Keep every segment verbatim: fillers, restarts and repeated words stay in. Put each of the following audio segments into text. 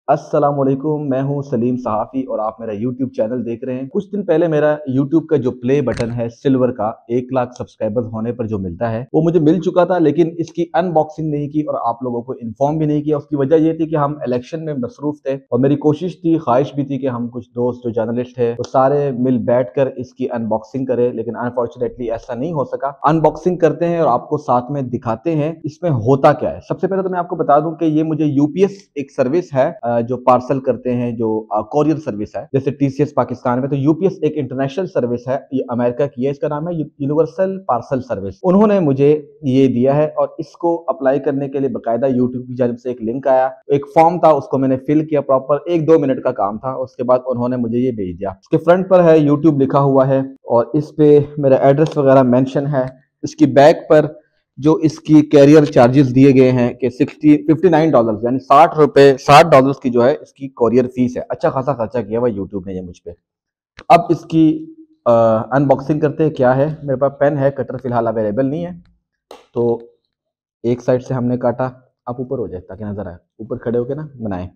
अस्सलामुअलैकुम, मैं हूं सलीम सहाफ़ी और आप मेरा यूट्यूब चैनल देख रहे हैं। कुछ दिन पहले मेरा यूट्यूब का जो प्ले बटन है सिल्वर का एक लाख सब्सक्राइबर्स होने पर जो मिलता है वो मुझे मिल चुका था, लेकिन इसकी अनबॉक्सिंग नहीं की और आप लोगों को इन्फॉर्म भी नहीं किया। उसकी वजह ये थी कि हम इलेक्शन में मसरूफ थे और मेरी कोशिश थी, ख्वाहिश भी थी कि हम कुछ दोस्त जो जर्नलिस्ट है वो सारे मिल बैठ कर इसकी अनबॉक्सिंग करें, लेकिन अनफॉर्चुनेटली ऐसा नहीं हो सका। अनबॉक्सिंग करते हैं और आपको साथ में दिखाते हैं इसमें होता क्या है। सबसे पहले तो मैं आपको बता दूं कि ये मुझे यूपीएस एक सर्विस है जो पार्सल करते हैं, जो कोरियर सर्विस है, जैसे टीसीएस पाकिस्तान में, तो यूपीएस एक इंटरनेशनल सर्विस है, ये अमेरिका की है। इसका नाम है यूनिवर्सल पार्सल सर्विस। उन्होंने मुझे ये दिया है और इसको अप्लाई करने के लिए बकायदा यूट्यूब की जानिब से एक लिंक आया, एक फॉर्म था, उसको मैंने फिल किया प्रॉपर, एक दो मिनट का काम था। उसके बाद उन्होंने मुझे ये भेज दिया। इसके फ्रंट पर है यूट्यूब लिखा हुआ है और इस पे मेरा एड्रेस वगैरह मेंशन है। इसकी बैक पर जो इसकी कैरियर चार्जेस दिए गए हैं कि सिक्सटी फिफ्टी नाइन डॉलर यानी साठ रुपए साठ डॉलर की जो है इसकी कोरियर फीस है। अच्छा खासा खर्चा किया हुआ यूट्यूब ने ये मुझ पे। अब इसकी अनबॉक्सिंग करते हैं। क्या है, मेरे पास पेन है, कटर फिलहाल अवेलेबल नहीं है, तो एक साइड से हमने काटा। आप ऊपर हो जाए ताकि नजर आए, ऊपर खड़े होके ना बनाए,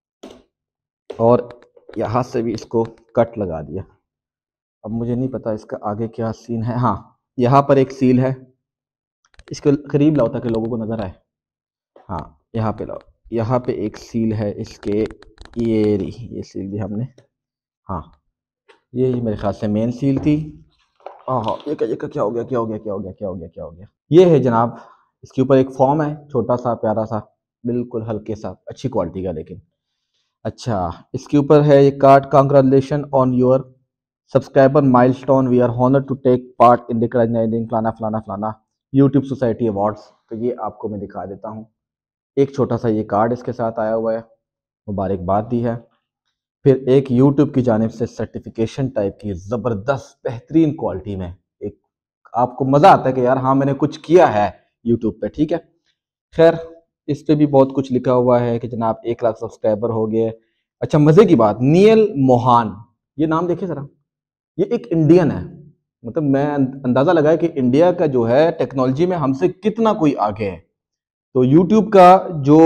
और यहाँ से भी इसको कट लगा दिया। अब मुझे नहीं पता इसका आगे क्या सीन है। हाँ, यहाँ पर एक सील है, इसको करीब लाओ ताकि लोगों को नजर आए। हाँ, यहाँ पे लाओ, यहाँ पे एक सील है इसके, ये रही, ये सील दी हमने। हाँ, ये ही मेरे ख्याल से मेन सील थी। हाँ, ये क्या, ये क्या हो गया, क्या हो गया, क्या हो गया, क्या हो गया, क्या हो गया। ये है जनाब, इसके ऊपर एक फॉर्म है, छोटा सा प्यारा सा, बिल्कुल हल्के सा, अच्छी क्वालिटी का। लेकिन अच्छा, इसके ऊपर है ये card, congratulation on your subscriber milestone, we are honoured to take part in recognising फलाना फलाना फलाना यूट्यूब सोसाइटी अवार्ड्स। तो ये आपको मैं दिखा देता हूँ। एक छोटा सा ये कार्ड इसके साथ आया हुआ है, मुबारकबाद दी है। फिर एक यूट्यूब की जानिब से सर्टिफिकेशन टाइप की ज़बरदस्त बेहतरीन क्वालिटी में, एक आपको मज़ा आता है कि यार हाँ मैंने कुछ किया है यूट्यूब पे, ठीक है। खैर, इस पे भी बहुत कुछ लिखा हुआ है कि जनाब एक लाख सब्सक्राइबर हो गए। अच्छा, मज़े की बात, नियल मोहान, ये नाम देखिए ज़रा, ये एक इंडियन है। मतलब मैं अंदाज़ा लगाया कि इंडिया का जो है टेक्नोलॉजी में हमसे कितना कोई आगे है। तो यूट्यूब का जो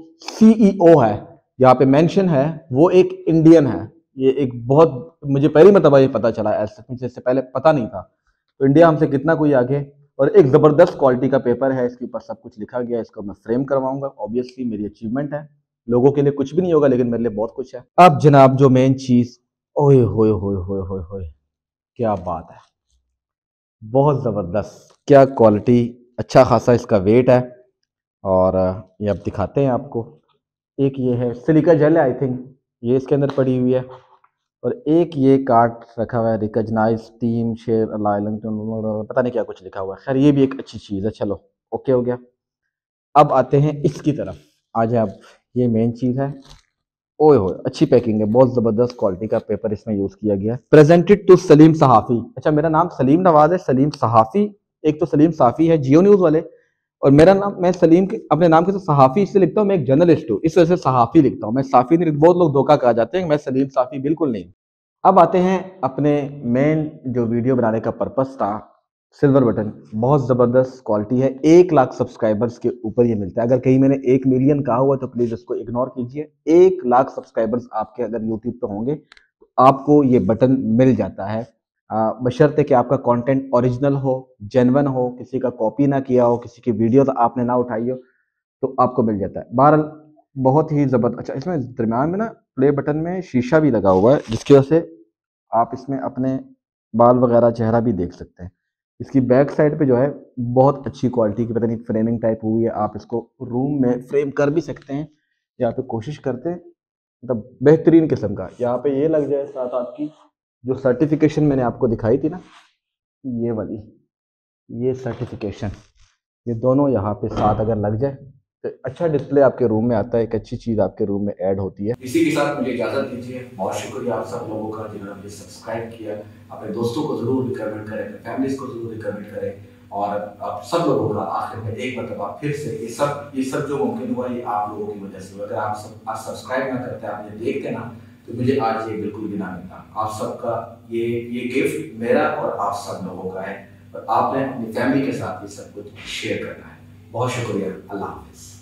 सीईओ है, यहाँ पे मेंशन है, वो एक इंडियन है। ये एक बहुत, मुझे पहली मरतबा ये पता चला, ऐसे मुझे इससे पहले पता नहीं था। तो इंडिया हमसे कितना कोई आगे। और एक ज़बरदस्त क्वालिटी का पेपर है, इसके ऊपर सब कुछ लिखा गया है। इसको मैं फ्रेम करवाऊंगा, ऑब्वियसली मेरी अचीवमेंट है। लोगों के लिए कुछ भी नहीं होगा, लेकिन मेरे लिए बहुत कुछ है। अब जनाब जो मेन चीज़, ओए होए होए होए होए होए, क्या बात है, बहुत ज़बरदस्त, क्या क्वालिटी, अच्छा खासा इसका वेट है। और ये अब दिखाते हैं आपको। एक ये है सिलिका जेल है, आई थिंक ये इसके अंदर पड़ी हुई है। और एक ये कार्ड रखा हुआ है, रिकॉग्नाइज टीम शेयर अलाइलेंट, पता नहीं क्या कुछ लिखा हुआ है। खैर, ये भी एक अच्छी चीज़ है। चलो, ओके हो गया। अब आते हैं इसकी तरफ, आ जाए। अब ये मेन चीज़ है। ओए होए, अच्छी पैकिंग है, बहुत ज़बरदस्त क्वालिटी का पेपर इसमें यूज़ किया गया है। प्रेजेंटेड टू सलीम सहाफ़ी। अच्छा, मेरा नाम सलीम नवाज है, सलीम सहाफ़ी एक तो सलीम साफ़ी है जियो न्यूज़ वाले, और मेरा नाम, मैं सलीम के अपने नाम के साथ सहाफ़ी इसलिए लिखता हूँ, मैं एक जर्नलिस्ट हूँ, इस वजह से सहाफ़ी लिखता हूँ, मैं साफ़ी नहीं। बहुत लोग धोखा खा जाते हैं, मैं सलीम साफ़ी बिल्कुल नहीं। अब आते हैं अपने मेन जो वीडियो बनाने का पर्पस था, सिल्वर बटन। बहुत ज़बरदस्त क्वालिटी है, एक लाख सब्सक्राइबर्स के ऊपर ये मिलता है। अगर कहीं मैंने एक मिलियन कहा हुआ तो प्लीज़ इसको इग्नोर कीजिए। एक लाख सब्सक्राइबर्स आपके अगर यूट्यूब पे होंगे तो आपको ये बटन मिल जाता है, बशर्ते कि आपका कंटेंट ओरिजिनल हो, जेन्युइन हो, किसी का कॉपी ना किया हो, किसी की वीडियो तो आपने ना उठाई हो, तो आपको मिल जाता है। बहरहाल बहुत ही ज़बरदस्त। अच्छा, इसमें दरम्यान में ना प्ले बटन में शीशा भी लगा हुआ है, जिसकी वजह से आप इसमें अपने बाल वगैरह, चेहरा भी देख सकते हैं। इसकी बैक साइड पे जो है बहुत अच्छी क्वालिटी की, पता नहीं फ्रेमिंग टाइप हुई है, आप इसको रूम में फ्रेम कर भी सकते हैं। यहाँ पे कोशिश करते हैं, मतलब बेहतरीन किस्म का यहाँ पे ये लग जाए। साथ आपकी जो सर्टिफिकेशन मैंने आपको दिखाई थी ना, ये वाली, ये सर्टिफिकेशन, ये दोनों यहाँ पे साथ अगर लग जाए तो अच्छा डिस्प्ले आपके रूम में आता है, एक अच्छी चीज़ आपके रूम में ऐड होती है। इसी के साथ मुझे इजाज़त दीजिए। बहुत शुक्रिया आप सब लोगों का जिन्होंने मुझे सब्सक्राइब किया। अपने दोस्तों को ज़रूर रिकमेंड करें, अपने फैमिलीज को ज़रूर रिकमेंड करें। और आप सब लोगों का आखिर में एक मरतबा फिर से, ये सब ये सब जो मुमकिन हुआ, ये आप लोगों की वजह से। अगर आप सब आज सब्सक्राइब ना करते, आप मुझे देखते ना, तो मुझे आज ये बिल्कुल भी ना मिलता। आप सबका ये ये गिफ्ट मेरा और आप सब लोगों का है, और आपने अपनी फैमिली के साथ ये सब कुछ शेयर करना है। बहुत शुक्रिया। अल्लाह हाफिज़।